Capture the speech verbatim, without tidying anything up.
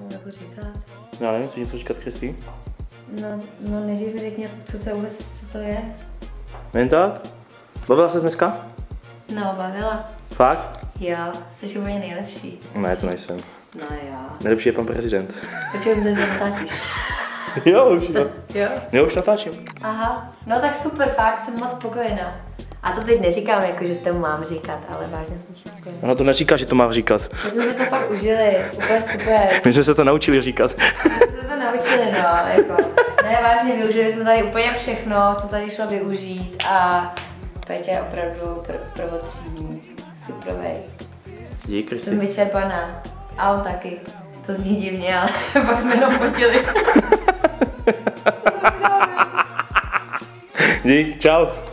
jako říkat? Já nevím, co něco říkat Kristý? No, no nejdřív mi řekni, co to je vůbec, co to je? Jen tak? Bavila ses dneska? No, bavila. Fakt? Jo, jsi úplně nejlepší. Ne, to nejsem. No jo. Nejlepší je pan prezident. Počkej, kde to natáčíš? Jo, už jo. Jo? Jo, už natáčím. Aha, no tak super, fakt, jsem moc spokojená. A to teď neříkám, jako, že to mám říkat, ale vážně jsem spokojená. Ono to neříká, že to má říkat. My jsme si to pak užili, úplně super. My jsme se to naučili říkat. My jsme se to naučili, no, jako. Ne, vážně, využili jsme tady úplně všechno, co tady šlo využít a Péťa je opravdu pr- prvotřídní, superovej. Díky, Kristý. Jsem vyčerpaná. A on taky. To zní divně, ale pak jsme jenom fotili. Díky, čau.